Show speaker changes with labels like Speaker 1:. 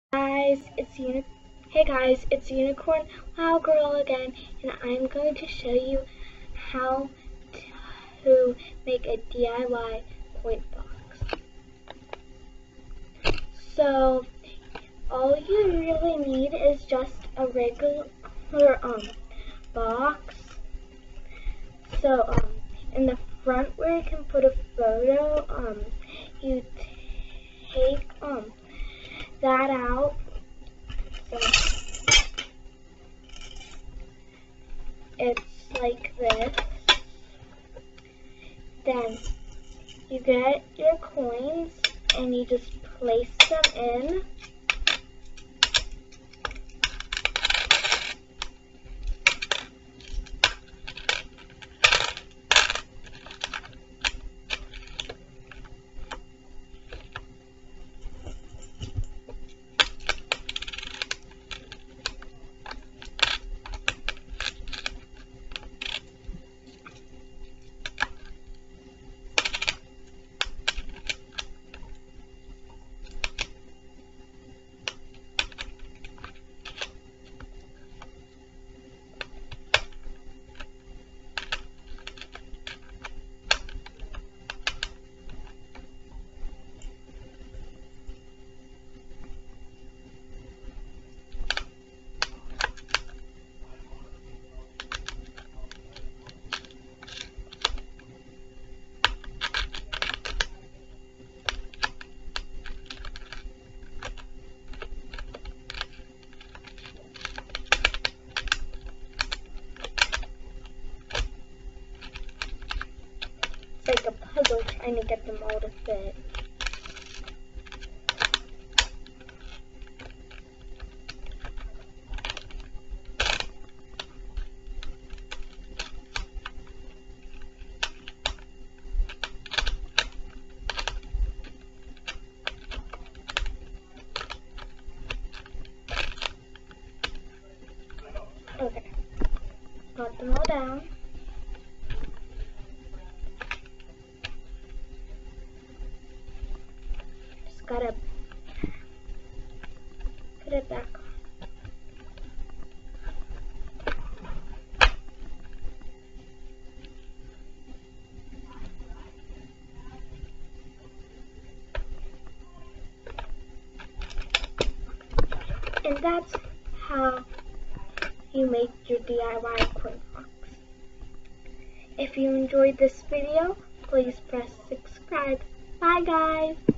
Speaker 1: Hey guys, it's Unicorn Wow Girl again, and I'm going to show you how to make a DIY coin box. So all you really need is just a regular box. So in the front where you can put a photo, you take that out. So it's like this. Then you get your coins and you just place them in. Like a puzzle trying to get them all to fit. Okay, got them all down. Gotta put it back on. And that's how you make your DIY coin box. If you enjoyed this video, please press subscribe. Bye guys!